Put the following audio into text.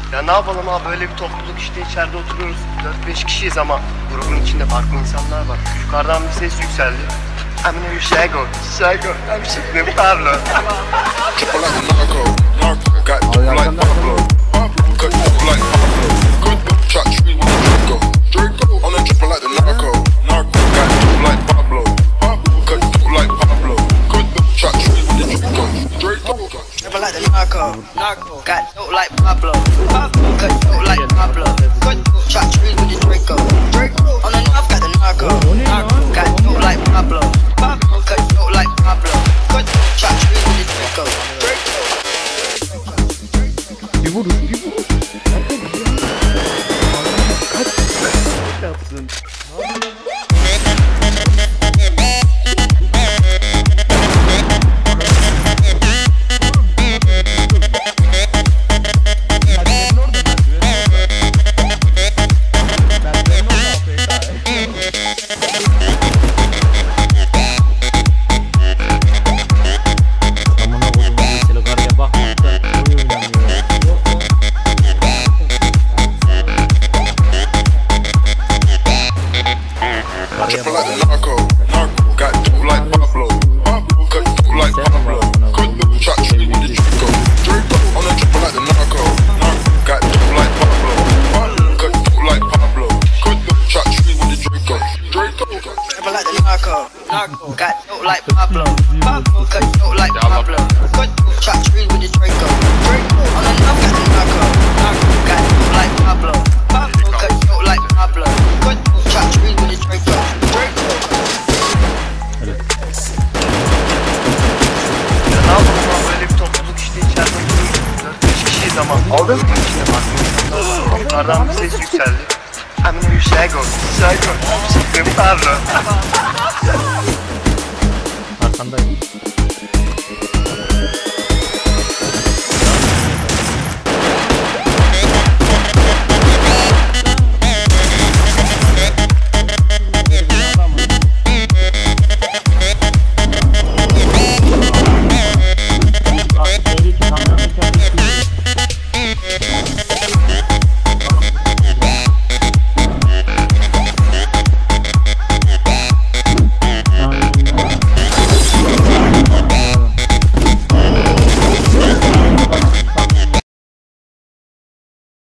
Ya ne yapalım abi, böyle bir topluluk işte, içeride oturuyoruz. 4-5 kişiyiz ama grubun içinde farklı insanlar var. Yukarıdan bir ses yükseldi. I'm Shago, I'm Shago, Pablo. Like the narco, got dope like Pablo, cut dope like Pablo, chop trees with the Draco, on the north got the narco, got dope like Pablo, cut dope like Pablo, chop trees with the Draco. Bir vur. Kaç yapsın? Triple like the narco, got dope like Pablo, cut dope like Pablo, chop tree with the Draco, on the triple like the narco, got dope like Pablo, cut dope like Pablo, chop tree with the Draco. Triple like the narco, got dope like Pablo, cut dope like Pablo, chop trees with the Draco, on the north got the narco, got dope like Pablo, cut dope like Pablo, chop trees with the Draco. Ya ne yapalım abi, böyle bir topluluk işte, içeride oturuyoruz. 4-5 kişiyiz ama grubun içinde farklı insanlar var. Yukarıdan bir ses yükseldi. I'm Shago, I'm Shago, Pablo. Arkandayım.